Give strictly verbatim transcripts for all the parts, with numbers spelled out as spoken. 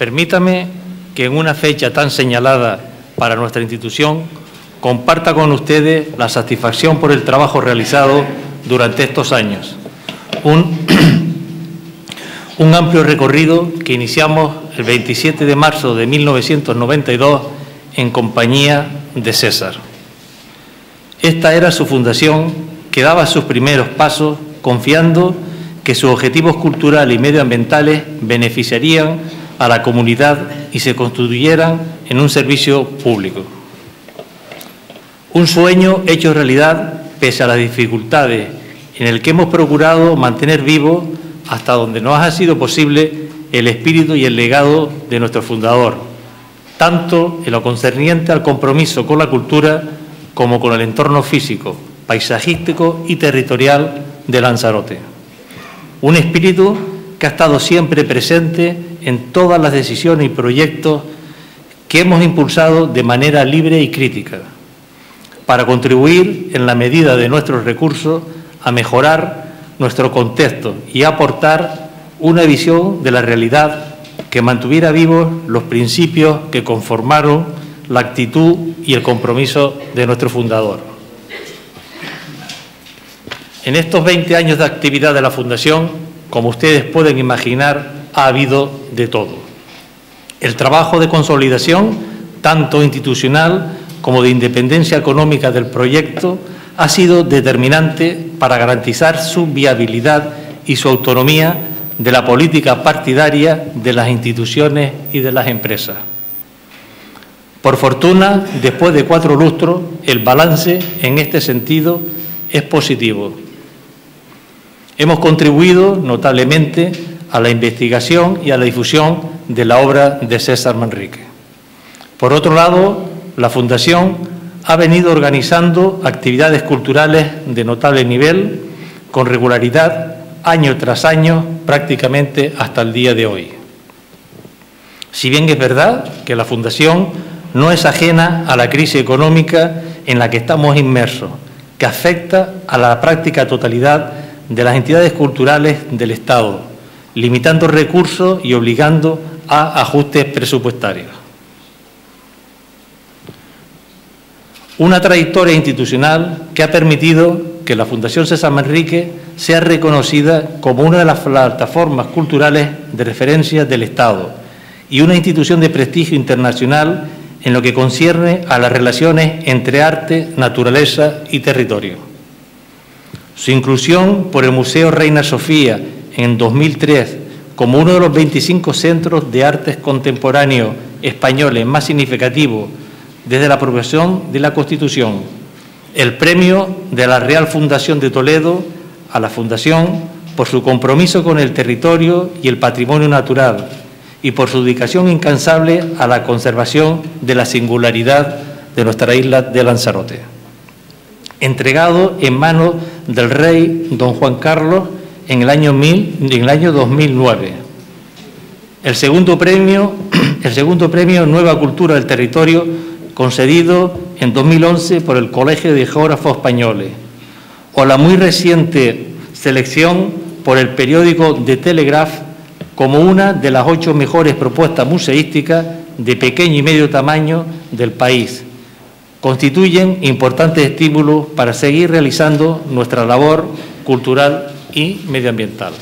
Permítame que en una fecha tan señalada para nuestra institución comparta con ustedes la satisfacción por el trabajo realizado durante estos años. Un, un amplio recorrido que iniciamos el veintisiete de marzo de mil novecientos noventa y dos en compañía de César. Esta era su fundación, que daba sus primeros pasos confiando que sus objetivos culturales y medioambientales beneficiarían a la comunidad y se constituyeran en un servicio público. Un sueño hecho realidad pese a las dificultades, en el que hemos procurado mantener vivo hasta donde nos ha sido posible el espíritu y el legado de nuestro fundador, tanto en lo concerniente al compromiso con la cultura como con el entorno físico, paisajístico y territorial de Lanzarote. Un espíritu que ha estado siempre presente en todas las decisiones y proyectos que hemos impulsado de manera libre y crítica, para contribuir en la medida de nuestros recursos a mejorar nuestro contexto y aportar una visión de la realidad que mantuviera vivos los principios que conformaron la actitud y el compromiso de nuestro fundador. En estos veinte años de actividad de la Fundación, como ustedes pueden imaginar, ha habido de todo. El trabajo de consolidación, tanto institucional como de independencia económica del proyecto, ha sido determinante para garantizar su viabilidad y su autonomía de la política partidaria de las instituciones y de las empresas. Por fortuna, después de cuatro lustros, el balance en este sentido es positivo. Hemos contribuido notablemente a la investigación y a la difusión de la obra de César Manrique. Por otro lado, la Fundación ha venido organizando actividades culturales de notable nivel, con regularidad, año tras año, prácticamente hasta el día de hoy. Si bien es verdad que la Fundación no es ajena a la crisis económica en la que estamos inmersos, que afecta a la práctica totalidad de las entidades culturales del Estado, limitando recursos y obligando a ajustes presupuestarios. Una trayectoria institucional que ha permitido que la Fundación César Manrique sea reconocida como una de las plataformas culturales de referencia del Estado y una institución de prestigio internacional en lo que concierne a las relaciones entre arte, naturaleza y territorio. Su inclusión por el Museo Reina Sofía en dos mil tres como uno de los veinticinco centros de artes contemporáneos españoles más significativos desde la aprobación de la Constitución, el premio de la Real Fundación de Toledo a la Fundación por su compromiso con el territorio y el patrimonio natural y por su dedicación incansable a la conservación de la singularidad de nuestra isla de Lanzarote. Entregado en manos del rey don Juan Carlos en el año, mil, en el año dos mil nueve. El segundo premio, el segundo premio Nueva Cultura del Territorio, concedido en dos mil once por el Colegio de Geógrafos Españoles, o la muy reciente selección por el periódico The Telegraph como una de las ocho mejores propuestas museísticas de pequeño y medio tamaño del país. Constituyen importantes estímulos para seguir realizando nuestra labor cultural y medioambiental.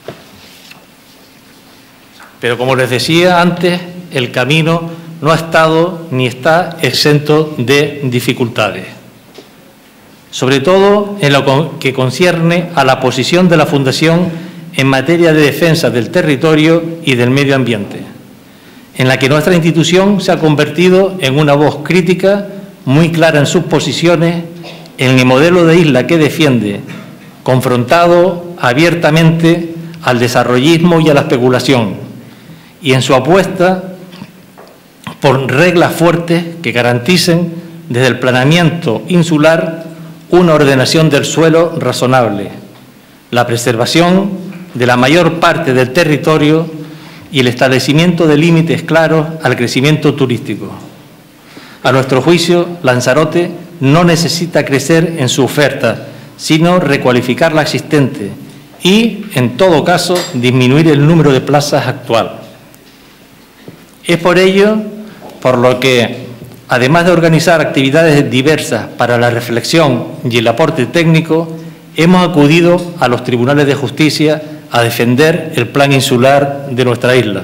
Pero, como les decía antes, el camino no ha estado ni está exento de dificultades, sobre todo en lo que concierne a la posición de la Fundación en materia de defensa del territorio y del medio ambiente, en la que nuestra institución se ha convertido en una voz crítica muy clara en sus posiciones, en el modelo de isla que defiende, confrontado abiertamente al desarrollismo y a la especulación, y en su apuesta por reglas fuertes que garanticen desde el planeamiento insular una ordenación del suelo razonable, la preservación de la mayor parte del territorio y el establecimiento de límites claros al crecimiento turístico. A nuestro juicio, Lanzarote no necesita crecer en su oferta, sino recualificar la existente y, en todo caso, disminuir el número de plazas actual. Es por ello por lo que, además de organizar actividades diversas para la reflexión y el aporte técnico, hemos acudido a los tribunales de justicia a defender el plan insular de nuestra isla.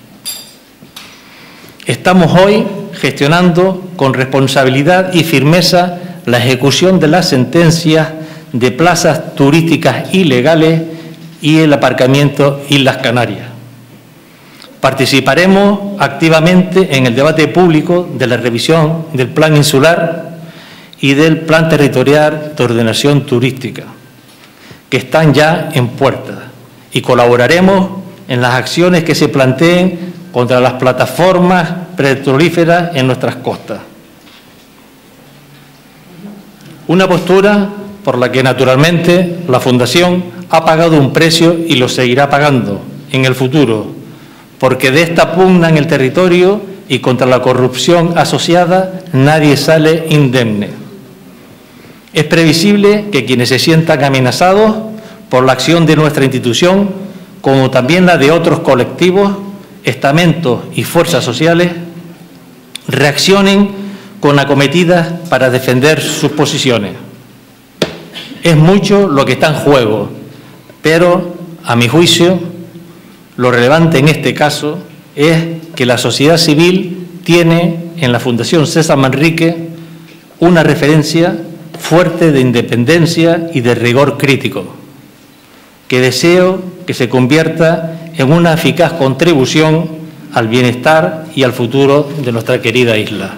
Estamos hoy gestionando con responsabilidad y firmeza la ejecución de las sentencias de plazas turísticas ilegales y el aparcamiento Islas Canarias. Participaremos activamente en el debate público de la revisión del Plan Insular y del Plan Territorial de Ordenación Turística, que están ya en puerta, y colaboraremos en las acciones que se planteen contra las plataformas petrolíferas en nuestras costas. Una postura por la que, naturalmente, la Fundación ha pagado un precio y lo seguirá pagando en el futuro, porque de esta pugna en el territorio y contra la corrupción asociada nadie sale indemne. Es previsible que quienes se sientan amenazados por la acción de nuestra institución, como también la de otros colectivos, estamentos y fuerzas sociales, reaccionen con acometidas para defender sus posiciones. Es mucho lo que está en juego, pero, a mi juicio, lo relevante en este caso es que la sociedad civil tiene en la Fundación César Manrique una referencia fuerte de independencia y de rigor crítico, que deseo que se convierta en una eficaz contribución al bienestar y al futuro de nuestra querida isla.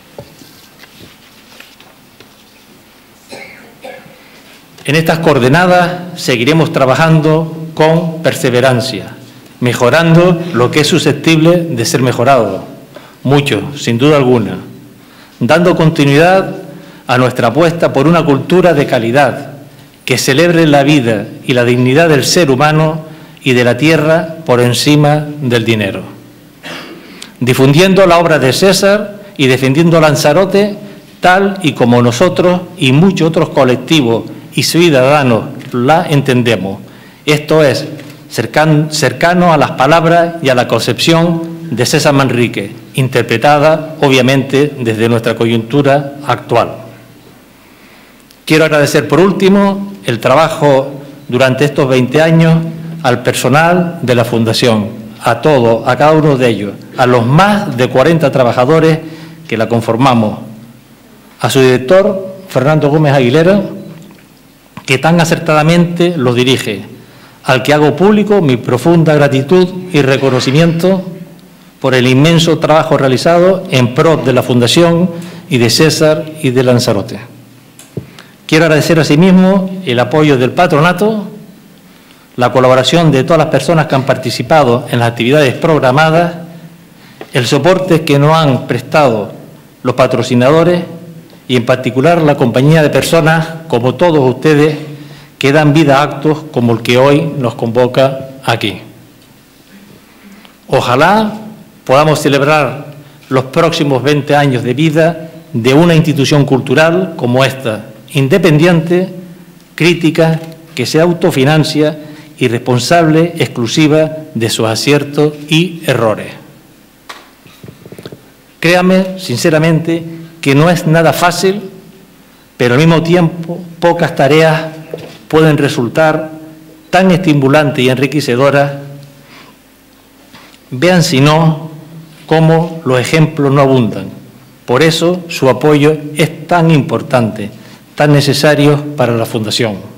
En estas coordenadas seguiremos trabajando con perseverancia, mejorando lo que es susceptible de ser mejorado, mucho, sin duda alguna, dando continuidad a nuestra apuesta por una cultura de calidad que celebre la vida y la dignidad del ser humano y de la tierra por encima del dinero. Difundiendo la obra de César y defendiendo Lanzarote tal y como nosotros y muchos otros colectivos y ciudadanos la entendemos. Esto es, cercano, cercano a las palabras y a la concepción de César Manrique, interpretada, obviamente, desde nuestra coyuntura actual. Quiero agradecer, por último, el trabajo durante estos veinte años al personal de la Fundación, a todos, a cada uno de ellos, a los más de cuarenta trabajadores que la conformamos, a su director, Fernando Gómez Aguilera, que tan acertadamente lo dirige, al que hago público mi profunda gratitud y reconocimiento por el inmenso trabajo realizado en pro de la Fundación y de César y de Lanzarote. Quiero agradecer asimismo el apoyo del patronato, la colaboración de todas las personas que han participado en las actividades programadas, el soporte que nos han prestado los patrocinadores y, en particular, la compañía de personas, como todos ustedes, que dan vida a actos como el que hoy nos convoca aquí. Ojalá podamos celebrar los próximos veinte años de vida de una institución cultural como esta, independiente, crítica, que se autofinancia y responsable exclusiva de sus aciertos y errores. Créame, sinceramente, que no es nada fácil, pero al mismo tiempo pocas tareas pueden resultar tan estimulantes y enriquecedoras. Vean si no, cómo los ejemplos no abundan. Por eso su apoyo es tan importante, tan necesario para la Fundación.